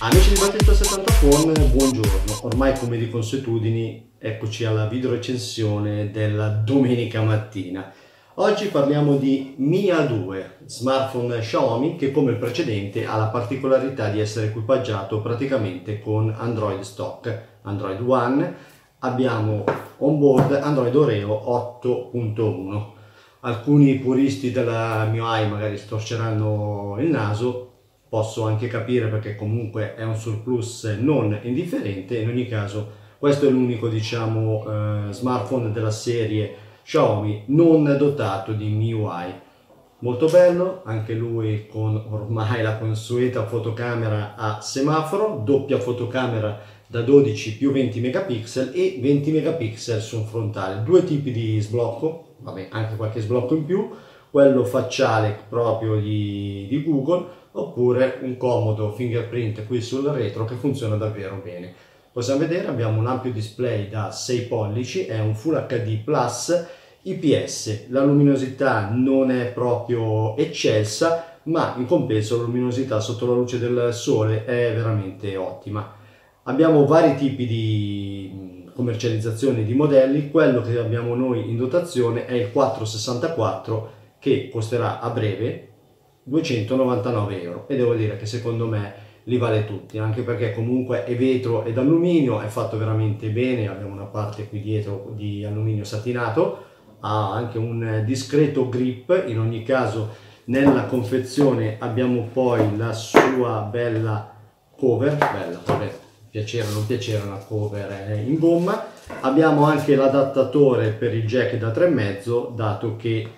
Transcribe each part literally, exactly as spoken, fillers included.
Amici di Battista settanta Phone, buongiorno. Ormai come di consuetudini, eccoci alla video recensione della domenica mattina. Oggi parliamo di Mi A due, smartphone Xiaomi che come il precedente ha la particolarità di essere equipaggiato praticamente con Android stock, Android One. Abbiamo on board Android Oreo otto punto uno. Alcuni puristi della M I U I magari storceranno il naso. Posso anche capire perché comunque è un surplus non indifferente. In ogni caso questo è l'unico, diciamo, eh, smartphone della serie Xiaomi non dotato di M I U I. Molto bello, anche lui con ormai la consueta fotocamera a semaforo, doppia fotocamera da dodici più venti megapixel e venti megapixel su un frontale. Due tipi di sblocco, vabbè, anche qualche sblocco in più, quello facciale proprio di, di Google, oppure un comodo fingerprint qui sul retro che funziona davvero bene. Possiamo vedere, abbiamo un ampio display da sei pollici, è un Full H D Plus I P S, la luminosità non è proprio eccelsa, ma in compenso la luminosità sotto la luce del sole è veramente ottima. Abbiamo vari tipi di commercializzazione di modelli. Quello che abbiamo noi in dotazione è il quattrocentosessantaquattro, che costerà a breve duecentonovantanove euro, e devo dire che secondo me li vale tutti, anche perché comunque è vetro ed alluminio, è fatto veramente bene. Abbiamo una parte qui dietro di alluminio satinato, ha anche un discreto grip. In ogni caso nella confezione abbiamo poi la sua bella cover, bella, vabbè, piacere o non piacere, una cover in gomma. Abbiamo anche l'adattatore per il jack da tre virgola cinque, dato che,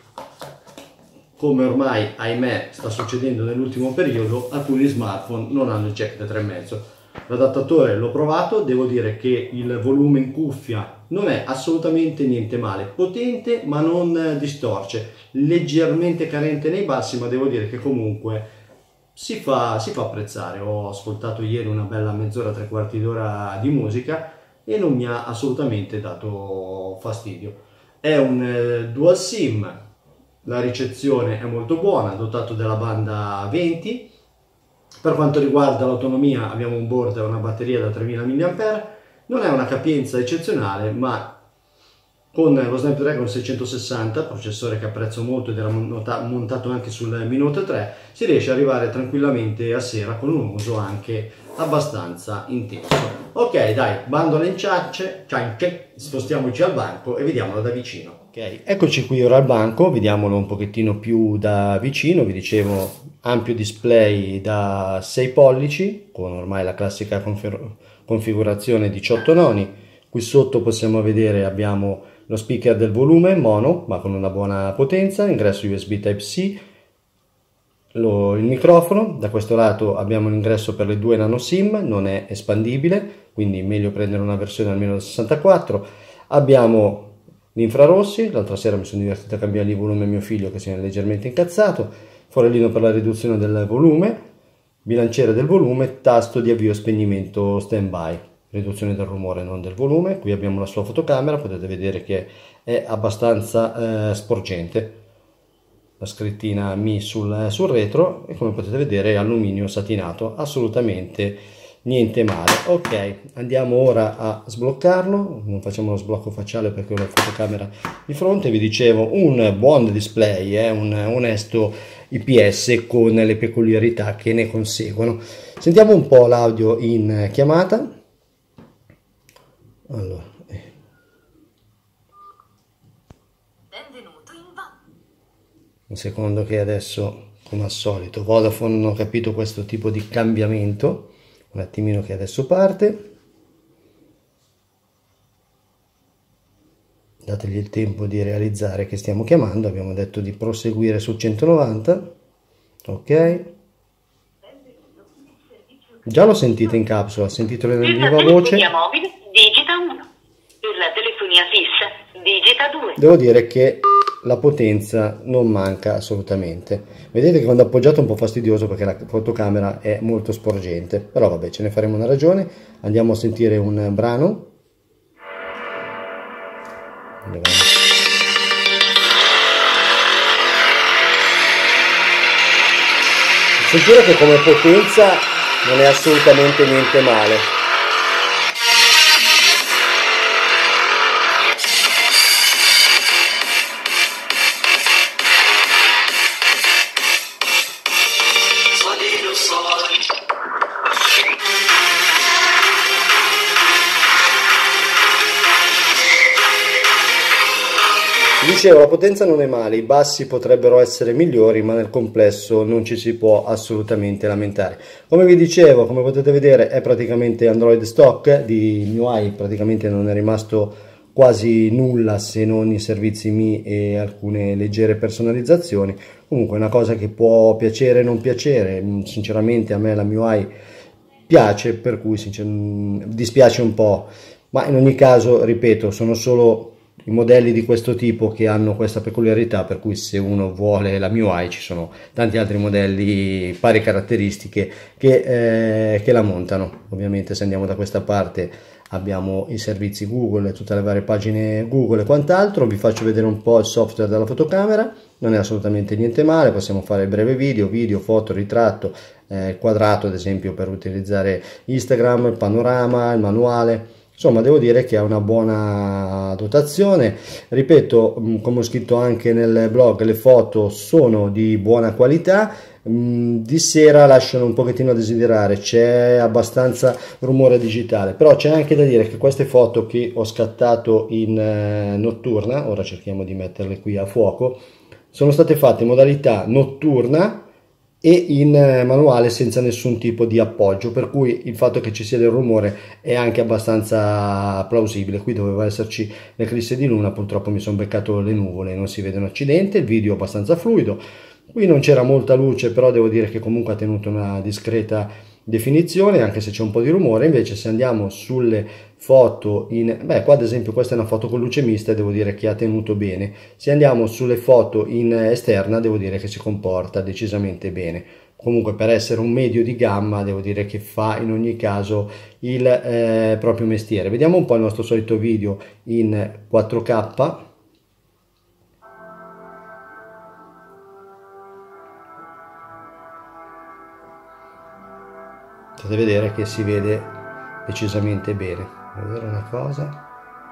come ormai ahimè sta succedendo nell'ultimo periodo, alcuni smartphone non hanno il jack da tre virgola cinque. L'adattatore l'ho provato, devo dire che il volume in cuffia non è assolutamente niente male, potente ma non distorce, leggermente carente nei bassi, ma devo dire che comunque si fa, si fa apprezzare. Ho ascoltato ieri una bella mezz'ora, tre quarti d'ora di musica e non mi ha assolutamente dato fastidio. È un eh, dual sim. La ricezione è molto buona, dotato della banda venti. Per quanto riguarda l'autonomia abbiamo on board una batteria da tremila milliampere ora. Non è una capienza eccezionale, ma con lo Snapdragon seicentosessanta, processore che apprezzo molto ed era montato anche sul Mi Note tre, si riesce ad arrivare tranquillamente a sera con un uso anche abbastanza intenso. Ok, dai, bando alle ciance, ciance, spostiamoci al banco e vediamolo da vicino. Ok, eccoci qui ora al banco, vediamolo un pochettino più da vicino. Vi dicevo, ampio display da sei pollici, con ormai la classica configurazione diciotto noni. Qui sotto possiamo vedere abbiamo lo speaker del volume mono, ma con una buona potenza, ingresso U S B Type C, lo, il microfono. Da questo lato abbiamo l'ingresso per le due nano SIM, non è espandibile, quindi meglio prendere una versione almeno da sessantaquattro. Abbiamo gli infrarossi, l'altra sera mi sono divertito a cambiare il volume a mio figlio che si è leggermente incazzato, forellino per la riduzione del volume, bilanciere del volume, tasto di avvio e spegnimento standby, riduzione del rumore non del volume. Qui abbiamo la sua fotocamera, potete vedere che è abbastanza eh, sporgente, la scrittina Mi sul, sul retro, e come potete vedere è alluminio satinato, assolutamente niente male. Ok, andiamo ora a sbloccarlo. Non facciamo lo sblocco facciale perché ho la fotocamera di fronte. Vi dicevo, un buon display, eh, un onesto I P S con le peculiarità che ne conseguono. Sentiamo un po' l'audio in chiamata. Allora, eh. Benvenuto in Va. Un secondo che adesso, come al solito, Vodafone non ho capito questo tipo di cambiamento. Un attimino che adesso parte. Dategli il tempo di realizzare che stiamo chiamando. Abbiamo detto di proseguire su centonovanta. Ok. Già lo sentite in capsula, sentite la viva voce. Mobile, digita uno. Per la telefonia fissa, digita due. Devo dire che la potenza non manca assolutamente. Vedete che quando appoggiato è un po' fastidioso perché la fotocamera è molto sporgente, però vabbè, ce ne faremo una ragione. Andiamo a sentire un brano. Sentire che come potenza non è assolutamente niente male. Dicevo, la potenza non è male, i bassi potrebbero essere migliori, ma nel complesso non ci si può assolutamente lamentare. Come vi dicevo, come potete vedere, è praticamente Android stock, di M I U I praticamente non è rimasto quasi nulla se non i servizi M I e alcune leggere personalizzazioni. Comunque è una cosa che può piacere o non piacere, sinceramente a me la M I U I piace, per cui dispiace un po', ma in ogni caso, ripeto, sono solo i modelli di questo tipo che hanno questa peculiarità, per cui se uno vuole la M I U I ci sono tanti altri modelli pari caratteristiche che, eh, che la montano. Ovviamente se andiamo da questa parte abbiamo i servizi Google, tutte le varie pagine Google e quant'altro. Vi faccio vedere un po' il software della fotocamera, non è assolutamente niente male, possiamo fare breve video, video, foto, ritratto, eh, quadrato ad esempio per utilizzare Instagram, il panorama, il manuale. Insomma, devo dire che ha una buona dotazione. Ripeto, come ho scritto anche nel blog, le foto sono di buona qualità. Di sera lasciano un pochettino a desiderare, c'è abbastanza rumore digitale, però c'è anche da dire che queste foto che ho scattato in eh, notturna, ora cerchiamo di metterle qui a fuoco, sono state fatte in modalità notturna e in manuale senza nessun tipo di appoggio, per cui il fatto che ci sia del rumore è anche abbastanza plausibile. Qui doveva esserci l'eclisse di luna, purtroppo mi sono beccato le nuvole, non si vede un accidente. Il video è abbastanza fluido, qui non c'era molta luce, però devo dire che comunque ha tenuto una discreta definizione, anche se c'è un po' di rumore. Invece se andiamo sulle foto in, beh qua ad esempio questa è una foto con luce mista e devo dire che ha tenuto bene. Se andiamo sulle foto in esterna devo dire che si comporta decisamente bene. Comunque per essere un medio di gamma devo dire che fa in ogni caso il eh, proprio mestiere. Vediamo un po' il nostro solito video in quattro K. Potete vedere che si vede decisamente bene. Voglio vedere una cosa.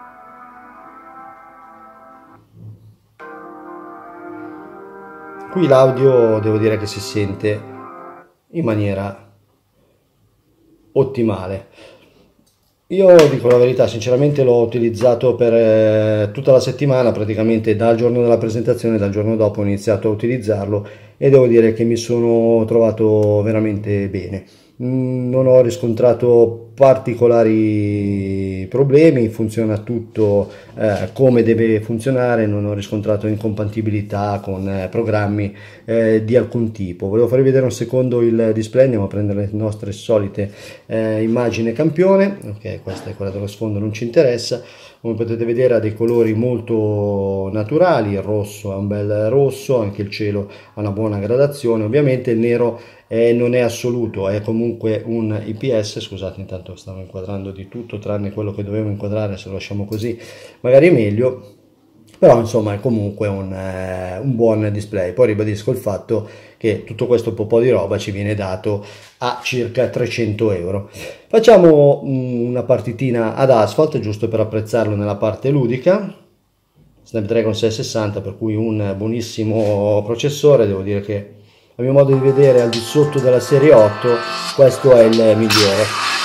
Qui l'audio devo dire che si sente in maniera ottimale. Io dico la verità, sinceramente l'ho utilizzato per eh, tutta la settimana, praticamente dal giorno della presentazione, dal giorno dopo ho iniziato a utilizzarlo e devo dire che mi sono trovato veramente bene. Non ho riscontrato particolari problemi, funziona tutto eh, come deve funzionare, non ho riscontrato incompatibilità con eh, programmi eh, di alcun tipo. Volevo farvi vedere un secondo il display, andiamo a prendere le nostre solite eh, immagini campione. Ok, questa è quella dello sfondo, non ci interessa. Come potete vedere ha dei colori molto naturali, il rosso è un bel rosso, anche il cielo ha una buona gradazione. Ovviamente il nero eh, non è assoluto, è comunque un I P S. Scusate, intanto stavo inquadrando di tutto tranne quello che dovevo inquadrare, se lo lasciamo così magari è meglio, però insomma è comunque un, eh, un buon display. Poi ribadisco il fatto che tutto questo po' di roba ci viene dato a circa trecento euro. Facciamo una partitina ad Asphalt giusto per apprezzarlo nella parte ludica. Snapdragon sei sessanta, per cui un buonissimo processore. Devo dire che a mio modo di vedere al di sotto della serie otto questo è il migliore.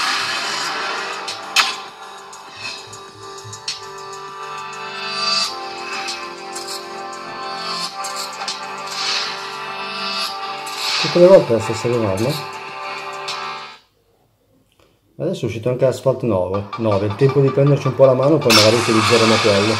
Tutte le volte la stessa norma. Adesso è uscito anche Asphalt nove, nove, il tempo di prenderci un po' la mano, poi magari utilizzeremo quello.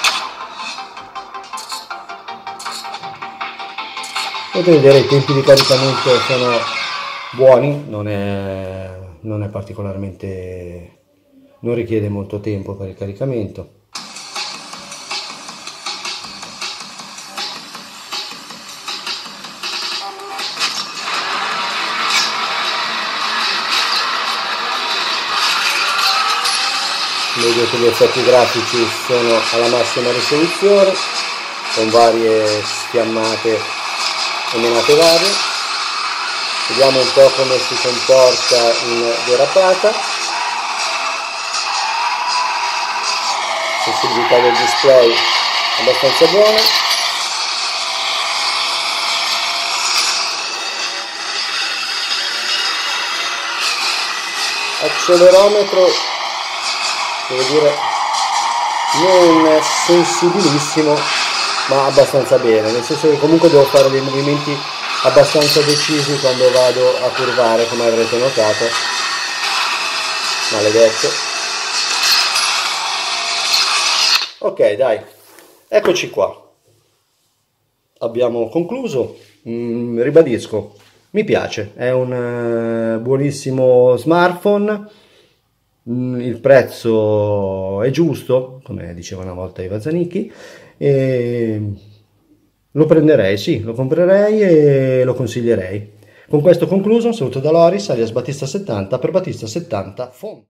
Potete vedere i tempi di caricamento sono buoni, non è, non è particolarmente, non richiede molto tempo per il caricamento. Vedo che gli effetti grafici sono alla massima risoluzione, con varie sfiammate e menate varie. Vediamo un po' come si comporta in derapata. Sensibilità del display abbastanza buona. Accelerometro, devo dire, non sensibilissimo, ma abbastanza bene, nel senso che comunque devo fare dei movimenti abbastanza decisi quando vado a curvare, come avrete notato. Maledetto. Ok, dai, eccoci qua, abbiamo concluso. Mm, ribadisco, mi piace, è un uh, buonissimo smartphone. Mm, il prezzo è giusto, come diceva una volta Iva Zanicchi, e lo prenderei, sì, lo comprerei e lo consiglierei. Con questo concluso, un saluto da Loris alias Battista settanta per Battista settanta Phone.